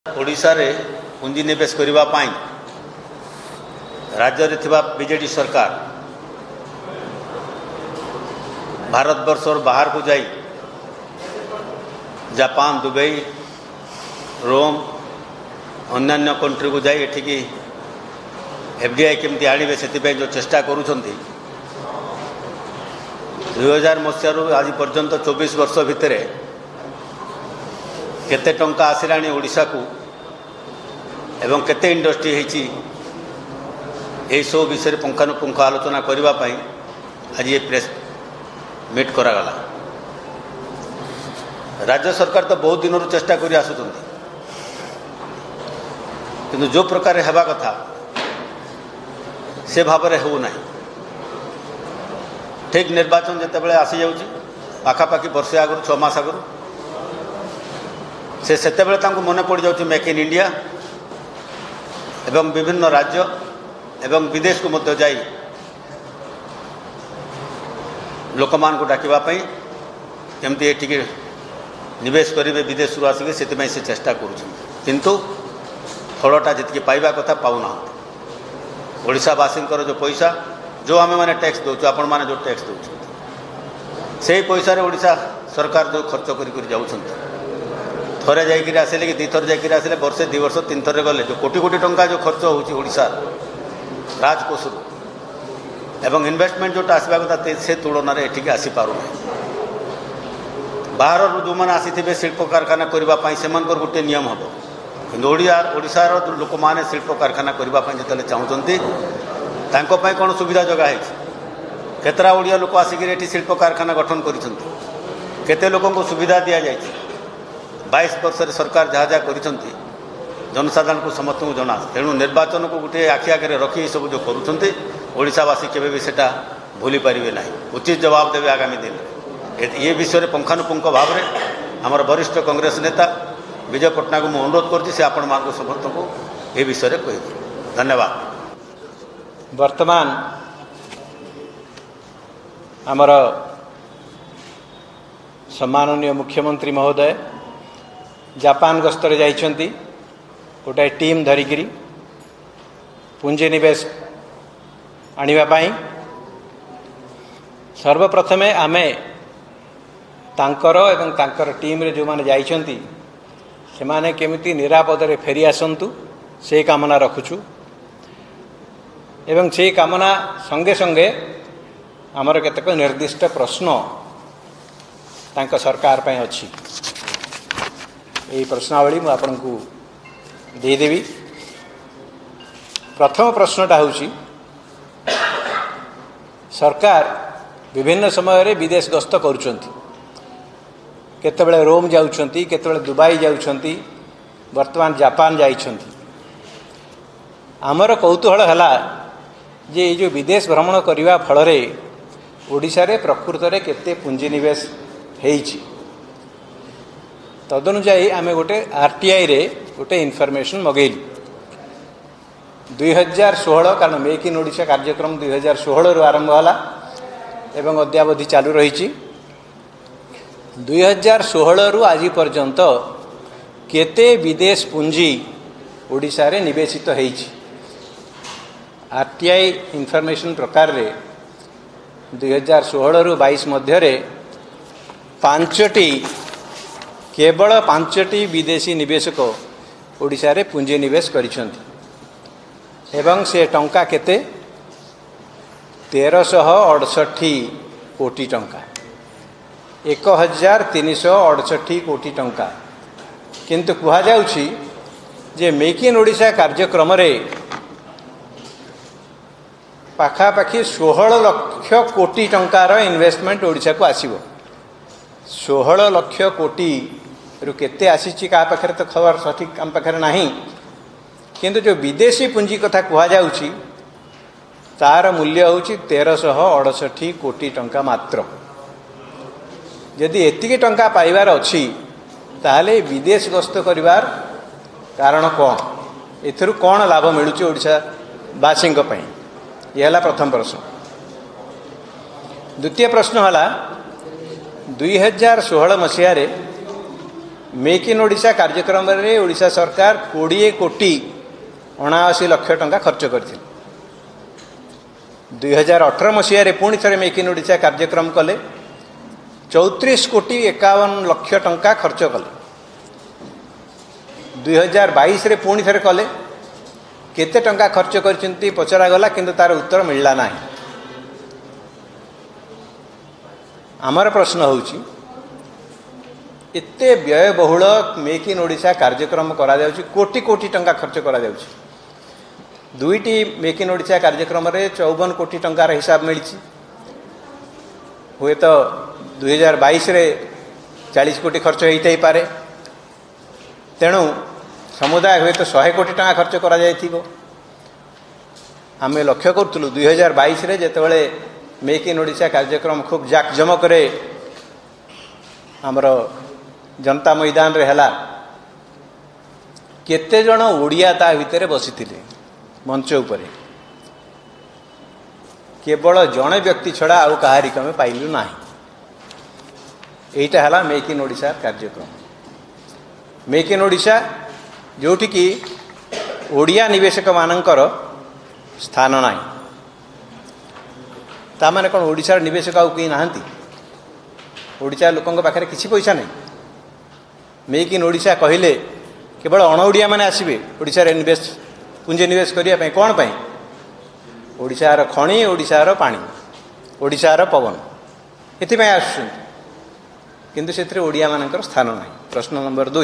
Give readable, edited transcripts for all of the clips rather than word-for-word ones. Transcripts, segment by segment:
ओडिशा रे पुंजीनिवेश करबा पाई राज्य रे थिबा बीजेडी सरकार भारतवर्ष और बाहर को जाई जापान दुबई रोम अन्य कंट्री को जाई एठिकी एफडीआई केमती आनिबे सेतिपे जो चेष्टा करूछंती 2000 मसीह आज पर्यंत 24 वर्ष भितर केते टंका आसिलानी ओडिशा को एवं केते इंडस्ट्री हेची यही सब विषय पुंखानुपुंख आलोचना करबा पाई आज ये प्रेस मीट करागला। राज्य सरकार तो बहुत दिन चेष्टा करि आसुछंती किंतु जो प्रकार हेबा कथा से भाव में हो ना। ठीक निर्वाचन जितेबाला आसी जाउची पाखापाखि वर्षे आगु 6 मास आगु से मन पड़ जाउची मेक इन इंडिया एवं विभिन्न राज्य एवं विदेश को मध्य जाई लोक मान को डाकिबा पई केमती एटिके निवेश करेंगे विदेश आसिक से चेष्टा किंतु फलटा जी पाइबा कथा पाऊना। ओडिशावासी जो पैसा जो आम मैंने टैक्स दौचु आपण मैंने जो टैक्स दौरान से पैसा रे ओडिशा सरकार जो खर्च कर जाउछंती थरे जाइए आसिले कि 2 थर जाइए आसिले वर्षे 2 वर्ष 3 थर गले जो कोटी कोटी टंका जो खर्च होड़ा राजकोष एवं इन्वेस्टमेंट जोटा आसवा कथा से तुलन में एठिक आसीपार बाहर जो मैंने आसी शिल्प कारखाना करने से गोटे नियम हम कि ओडिशार लोक मैंने शिल्प कारखाना करने जो चाहते कौन सुविधा जगह केतरा ओडिया लोक आसिक शिल्प कारखाना गठन करते लोक सुविधा दि जाए 22 वर्ष सरकार जहाँ जहाँ कर जनसाधारण को समस्त को जना तेणु निर्वाचन को गोटे आखि आगे रखी सब जो करुँचावासी केवे सेटा भूली पारे ना उचित जवाब देवे आगामी दिन ये विषय पुंखानुपुंख भाव में आमर वरिष्ठ कांग्रेस नेता विजय पट्टनायक को अनुरोध कर आपण मान समस्त को ये विषय कह। धन्यवाद। वर्तमान आमर सम्माननीय मुख्यमंत्री महोदय जापान गस्तर जाइछंती गोटे टीम धरिकी पुंजीनिवेश आनिबा पाई सर्वप्रथमे आमे तांकर एवं तांकर टीम रे जो माने जाइछंती से माने केमिति निरापद रे फेरी आसंतु से कामना रखुछु एवं से कामना संगे संगे आमर केतक निर्दिष्ट प्रश्न तांक सरकार पे अच्छी यही प्रश्नावली मु आपन को देदेवी। प्रथम प्रश्नटा हूँ सरकार विभिन्न समय रे विदेश गस्त करुछंती केतेबेले रोम जाउछंती केतेबेले दुबई जाउछंती वर्तमान जापान जाइछंती। आमर कौतूहल है जे ये जो विदेश भ्रमण करने फल ओडिशा रे प्रकृत रे केते पुंजीनिवेश हेइछि तदनुजाई आमे गोटे आरटीआई रे गोटे इनफॉरमेशन मगेलु 2016 कारण मेक इन ओडिशा कार्यक्रम 2016 रु आरंभ होला एवं अद्यावधि चालू रही 2016 रु आज पर्यंत केते विदेश पुंजी ओडिशा रे निवेशित हेइछि आरटीआई इनफॉरमेशन प्रकार रे 2016 रु 22 मध्य रे 5टी केवल 5टी विदेशी निवेशक ओडिशा रे पुंजी निवेश करिसंती एवं से टंका केते 1368 कोटी टंका 1368 कोटी टंका किंतु कहा जाउछि जे मेक इन ओडिशा कार्यक्रम रे पाखापाखि 16 लाख कोटी टंकार इन्वेस्टमेंट ओडिशा को आसीबो 16 लाख कोटी रु केते आसीची का पाखरे तो खबर सठिक आम पाखरे नहीं किंतु जो विदेशी पुंजी कथा कहा जाउछि तार मूल्य होउछि 1368 कोटी टंका मात्र। यदि एतिकी टंका पाइबार अछि ताहले विदेश गस्त करिवार कारण कौन एथरु कौन लाभ मिलुछि ओडिशा वासी पई यह है प्रथम प्रश्न। द्वितीय प्रश्न है 2016 मसीह मेक इन ओडिशा कार्यक्रम रे ओडिशा सरकार 20 कोटी 79 लक्ष टंका खर्च करथिले। 2018 मसीह रे पुणी थरे मेक इन ओडिशा कार्यक्रम कले 34 कोटी 51 लक्ष टंका खर्च कले। 2022 रे पुणी थरे कले केते टंका खर्च करचंती पचरा गला किंतु तार उत्तर मिलला नाही। आमर प्रश्न होउची एते व्ययबहुल मेक इन ओडिशा कार्यक्रम करा जाउची, कोटी कोटी टंका खर्च करा जाउची। दुईटी मेक इन ओडिशा कार्यक्रम रे 54 कोटी टंकार हिसाब मिली। हुए तो 2022 रे 40 कोटी खर्च होई पारे, तेणु समुदाय हुए तो 100 कोटी टंका खर्च करा जाइथिबो। आमे लक्ष्य करथुलु 2022 रे जेतेबेले मेक इन ओडिशा कार्यक्रम खूब जाकजमक रे हमर जनता मैदान रे हला, केते जण ओडिया ता भितरे बसिथिले मंच उपरे, केवल जड़े व्यक्ति छड़ा आउ कहारी कमे पाइलु नाही। एटा हला मेक इन ओडिशा कार्यक्रम। मेक इन ओडिशा जोठी की ओडिया निवेशक मानकर स्थान नाही, ता माने कोन ओडिशा निवेशक आउ कहीं नाहंती? ओडिशा लोकंक पाखरे किछि पैसा नहीं। मेक इन ओडिशा कहले केवल अण ओडिया माने आसीबे ओडिशा रे पुंजी निवेश करिया पई। कोन पई? ओडिशार खणी, ओडिशार पानी, ओडिशार पवन, एथि आसुन, किंतु से ओडिया मानकर स्थान नहीं। प्रश्न नंबर 2।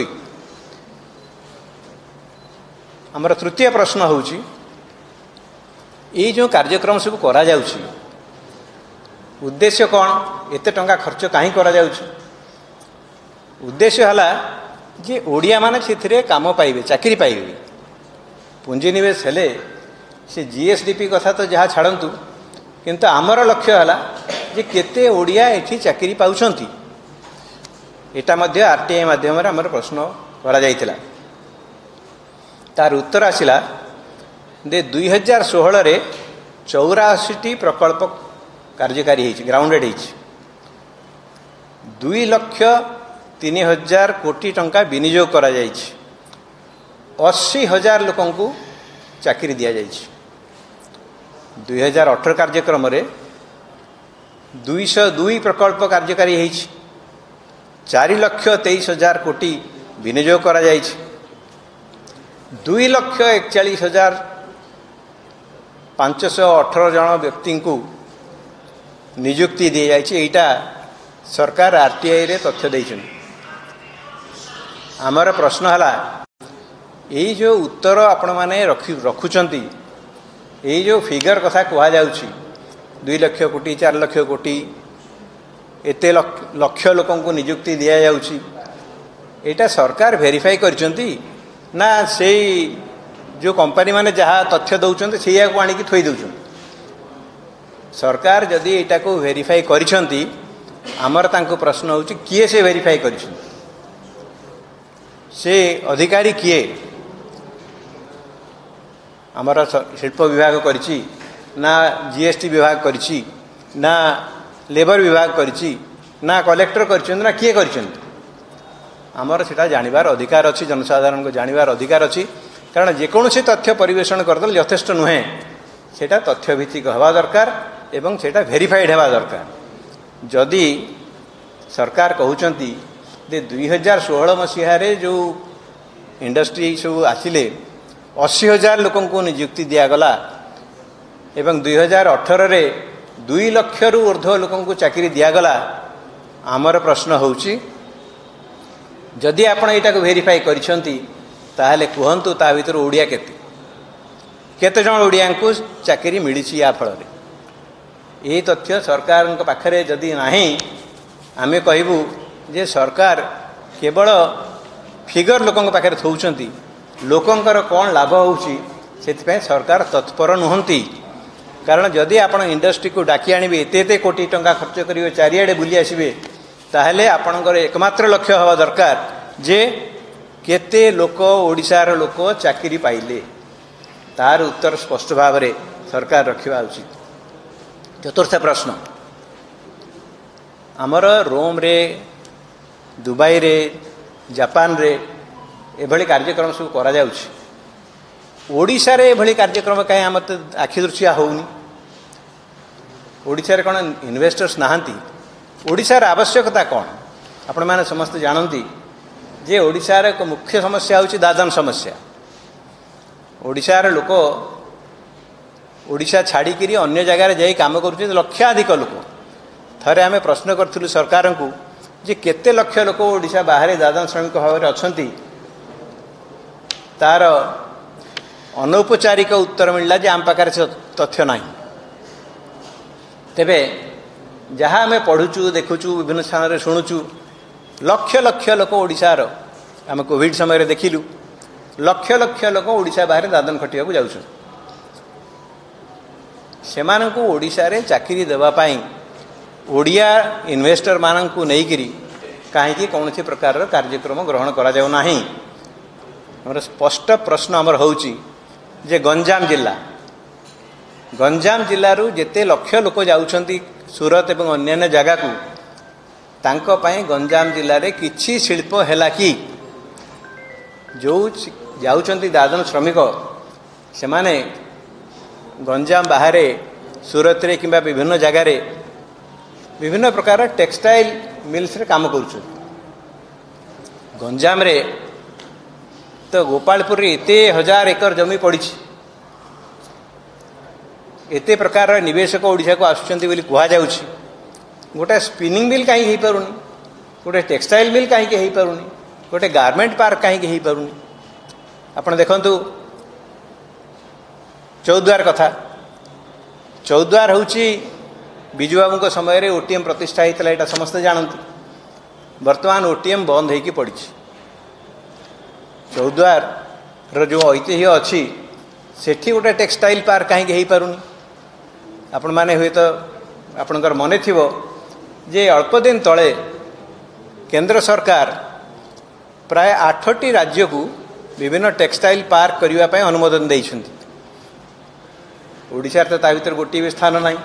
आमर तृतीय प्रश्न होउची ये जो कार्यक्रम सब करा जाउची उद्देश्य कौन? एते टंका खर्च कहीं करा जाउची? उद्देश्य हला जे ओडिया माने सेथिरे काम पाइबे, चाकरी पाइबे। पुंजी निवेश हेले से जीएसडीपी कथा तो जहाँ छाड़तु, किंतु आमर लक्ष्य है जे केते ओडिया एठी चाकरी पाउछंती। एटा मध्य आरटीआई माध्यम रे हमर प्रश्न करा जाइतिला। तार उत्तर आसिला दे 2016 रे 84टी प्रकल्प कार्यकारी होइछि, ग्राउंडेड होइछि। 2,03,000 कोटी टंका विनियोग करा जाइछि। 80,000 लोकं को चाकरी दिया जाइछि। 2018 कार्यक्रम रे 202 प्रकल्प कार्यकारी होइछि। 4,23,000 कोटी विनियोग करा जाइछि। 2,41,518 जन व्यक्ति को नियुक्ति दी जाइछि। एटा सरकार आरटीआई रे तथ्य दैछन। आमर प्रश्न हला यही जो उत्तर आपण माने रखुचंती, यही जो फिगर कथा कहा जाउछि 2 लाख कोटी 4 लाख कोटी एते लक्ष लोकं को नियुक्ति दिया जाउछि, एटा सरकार वेरीफाई करचंती ना से जो कंपनी माने जहाँ तथ्य दौरान से आनी की थोई दौरान? सरकार जदि एटा को वेरीफाई करिसंती, आमर तांको प्रश्न होउछि किए से वेरीफाई करिसंती? से अधिकारी किए? आमर शिल्प विभाग करिछि ना जीएसटी विभाग करिछि ना लेबर विभाग करिछि ना कलेक्टर करिछन ना किए करिछन? आमर सेटा जानिबार अधिकार अछि, जनसाधारण को जानिबार अधिकार अछि। कारण जेकोसी तथ्य परिवेषण करदल यथेष्ट नुहे, सेटा तथ्य भित्तिक हवा दरकार एवं सेटा वेरीफाइड हवा दरकार। जदि सरकार कहउचंती जे 2016 मसीह रे जो इंडस्ट्री सब आसिले 80,000 लोकं को नियुक्ति दियागला एवं 2018 रे 2 लाख रु ऊर्ध्व लोकं को चाकरी दियागला, आमर प्रश्न होउची जदि आपण एटा को वेरीफाई करिसंती ताहले कहंतु ता भीतर ओडिया केते जण ओडिया को चाकरी मिलिछि? या फल ये तथ्य सरकार पाखरे जदि नाही, आमे कहबू जे सरकार केवल फिगर लोकं पाखरे थौचंती, लोकंकर कौन लाभ होउछि सेतिपय सरकार तत्पर नुहंती। कारण जदि आपण इंडस्ट्री को डाकी आनिबे, एते कोटी टंका खर्च करिवे, चारिआडे बुली आसिबे, ताहले आपणकर एकमात्र लक्ष्य हवा दरकार जे केते लोक ओडिशार लोक चाकरी पाइले, तार उत्तर स्पष्ट भाव में सरकार रखा उचित। चतुर्थ प्रश्न, आमर रोम रे दुबई रे जापान रे एभली कार्यक्रम सब करा जाउछि ओडिशा रे एभली कार्यक्रम कहीं आम तो आखि दृश्या होउनी ओडिशा रे कोन इन्वेस्टर्स नाहांती ओडिशा रे आवश्यकता कौन आपण माने समस्त जानती जे ओडिशा रे मुख्य समस्या होउछि दादन समस्या ओडिशा रे लोक ओडिशा छाड़िकी अन्य जगार जाई काम करुछन लक्षाधिक लोक थरे आमे प्रश्न करथिलु सरकार को जे केते लक्ष लोक ओडिशा बाहर दादन श्रमिक भाव में अच्छा तार अनौपचारिक उत्तर मिलला जे आम पाखे से तथ्य ना तेबे जहाँ आम पढ़ुचु देखुचु विभिन्न स्थान में शुणुचु लक्ष लक्ष लोक ओडिशार आम कोविड समय देखिलु लक्ष लक्ष लोक ओडिशा बाहर दादन खटिया को जाउछन सेमानंकु ओडिशा रे चाकरी देवा पाई ओडिया इन्वेस्टर मानंकु नेइकिरी काहेकि कौनसी प्रकार कार्यक्रम ग्रहण करा जाउ नाही हमर स्पष्ट प्रश्न हमर होउची जे गंजाम जिल्लारू जेते लक्ष लोक जाउछंती सूरत एवं अन्य जगह को तांको पाई गंजाम जिल्ला रे किछि शिल्प हैला कि जो जाउछंती दादन श्रमिक से माने गंजाम बाहर सूरत रे किंबा विभिन्न जगह रे विभिन्न प्रकार टेक्सटाइल मिल्स रे काम करुछन गंजाम रे तो गोपालपुर रे एते 1000 एकर जमी पड़ी एते प्रकार निवेशक ओडिशा को आसुचंती बोली कुहा जाउछि गोटे स्पिनिंग मिल कहीं हो पारुनी गोटे टेक्सटाइल मिल कहीं हो पारुनी गोटे गारमेंट पार्क कहीं हो पारुनी आपण देखंतु चौद्वार कथा चौद्वार होउछि बिजू बाबू समय रे ओटीएम प्रतिष्ठा होता है समस्ते जानती वर्तमान ओटीएम बंद होगी पड़ी चौद्वार जो ऐतिह्य अच्छी सेठी गोटे टेक्सटाइल पार्क कहीं हो पारुनी आपण माने हुए तो आपणकर मन थी जे अल्प दिन तले केंद्र सरकार प्राय 8टी राज्य को विभिन्न टेक्सटाइल पार्क करने अनुमोदन देइछंती ओडिशा तो ता भीतर गोटे भी स्थान नहीं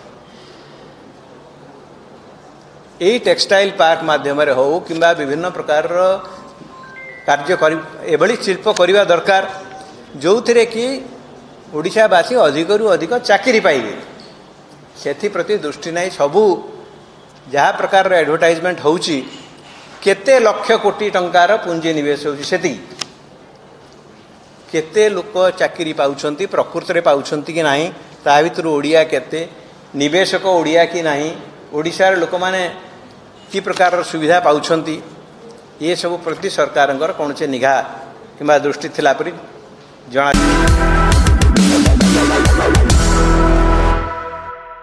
यही टेक्सटाइल पार्क माध्यम हो कि विभिन्न प्रकार कार्य एभली शिल्प करने दरकार जो थे कि ओडिशावासी अधिकरू अधिक चाकरी पाइबे से प्रति दृष्टि नहीं सबू जहाँ प्रकार एडवर्टाइजमेंट होउची केते लक्ष कोटी टंकार पुंजी निवेश होउची सेति केते लोक चाकरी पाउछंती प्रकृत रे पाउछंती कि नाही ता भितर ओडिया केते निवेशक ओडिया कि नाही ओडिशार लोक माने कि प्रकार सुविधा पाउछंती ये सब प्रति सरकारंकर कौन से निगाह कि दृष्टि थिला परि जଣା